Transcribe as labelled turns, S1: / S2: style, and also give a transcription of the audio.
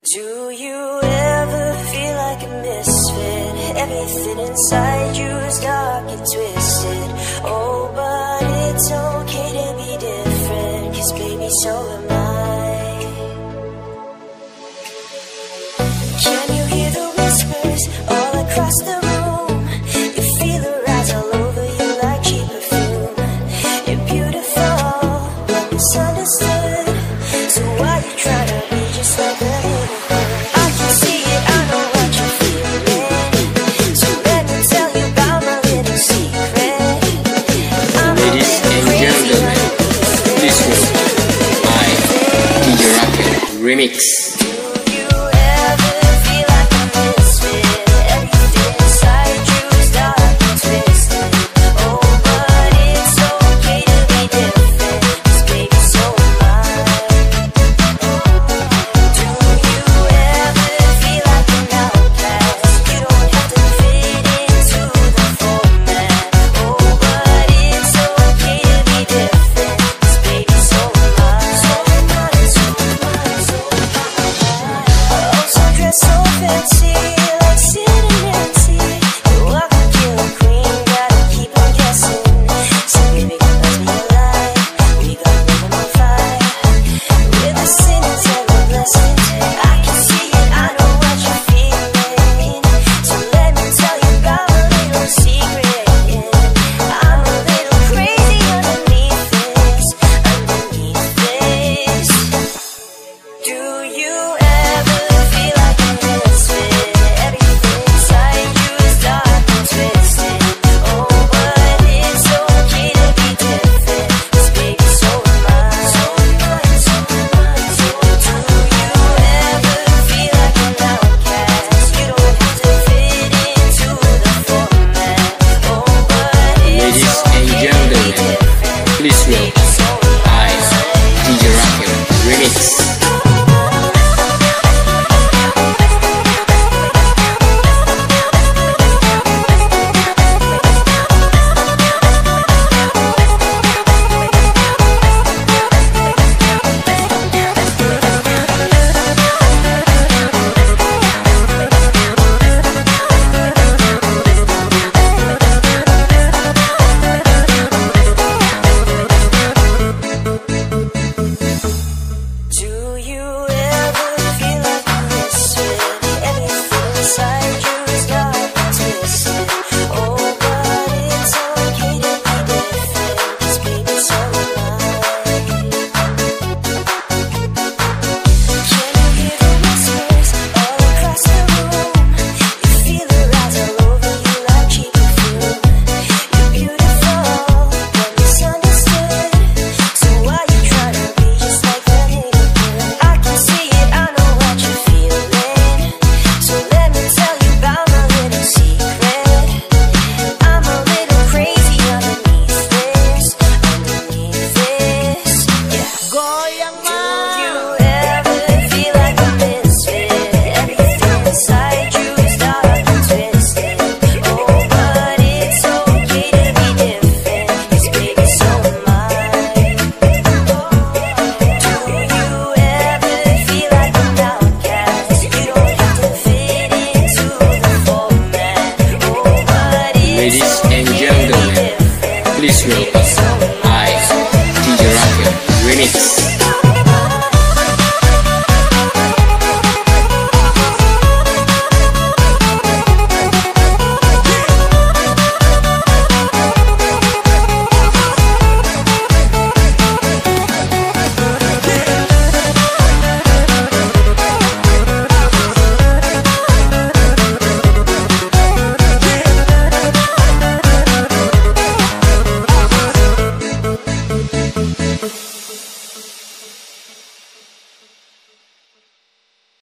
S1: Do you ever feel like a misfit? Everything inside you is dark and twisted. Oh, but it's okay to be different, 'cause baby, so am I. Can you hear the whispers all across the room? You feel the rise all over you like cheap perfume. You're beautiful, but misunderstood. So why you try to be just like a little girl? I can see it, I know what you're feeling. So let me tell you about my little secret.
S2: Ladies and gentlemen, this will I, DJ Rocket Remix.